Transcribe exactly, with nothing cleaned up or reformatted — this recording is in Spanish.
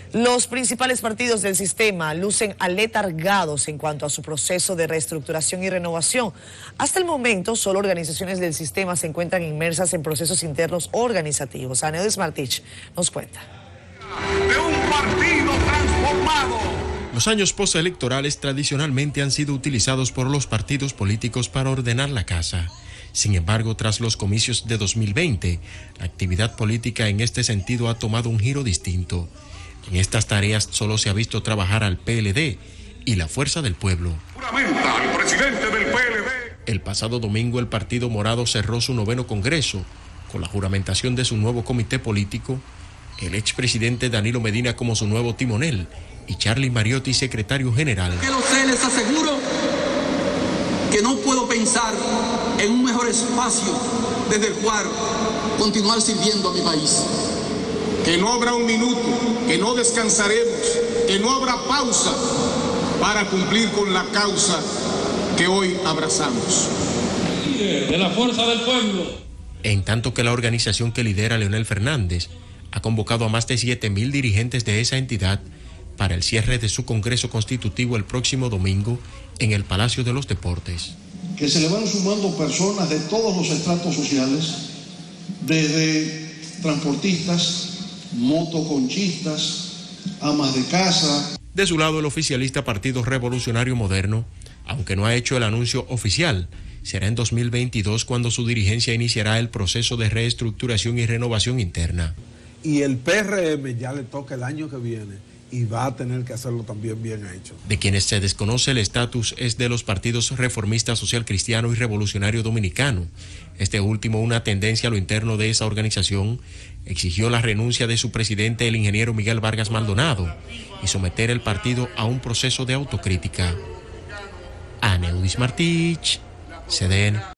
Los principales partidos del sistema lucen aletargados en cuanto a su proceso de reestructuración y renovación. Hasta el momento, solo organizaciones del sistema se encuentran inmersas en procesos internos organizativos. Aneudis Martich nos cuenta. De un partido transformado. Los años postelectorales tradicionalmente han sido utilizados por los partidos políticos para ordenar la casa. Sin embargo, tras los comicios de dos mil veinte, la actividad política en este sentido ha tomado un giro distinto. En estas tareas solo se ha visto trabajar al P L D y la Fuerza del Pueblo. Juramenta al presidente del P L D. El pasado domingo el Partido Morado cerró su noveno congreso con la juramentación de su nuevo comité político, el expresidente Danilo Medina como su nuevo timonel y Charlie Mariotti secretario general. Que lo sé, les aseguro que no puedo pensar en un mejor espacio desde el cual continuar sirviendo a mi país. Que no habrá un minuto, que no descansaremos, que no habrá pausa para cumplir con la causa que hoy abrazamos. De la Fuerza del Pueblo. En tanto que la organización que lidera Leonel Fernández ha convocado a más de siete mil dirigentes de esa entidad para el cierre de su Congreso Constitutivo el próximo domingo en el Palacio de los Deportes. Que se le van sumando personas de todos los estratos sociales, desde transportistas, motoconchistas, amas de casa. De su lado, el oficialista Partido Revolucionario Moderno, aunque no ha hecho el anuncio oficial, será en dos mil veintidós cuando su dirigencia iniciará el proceso de reestructuración y renovación interna. Y el P R M ya le toca el año que viene y va a tener que hacerlo también bien hecho. De quienes se desconoce el estatus es de los partidos Reformista Social Cristiano y Revolucionario Dominicano. Este último, una tendencia a lo interno de esa organización, exigió la renuncia de su presidente, el ingeniero Miguel Vargas Maldonado, y someter el partido a un proceso de autocrítica. Aneudis Martich, C D N.